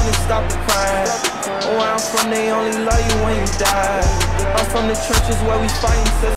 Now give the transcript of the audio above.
and stop the crime. Where I'm from, they only love you when you die. I'm from the trenches where we fighting.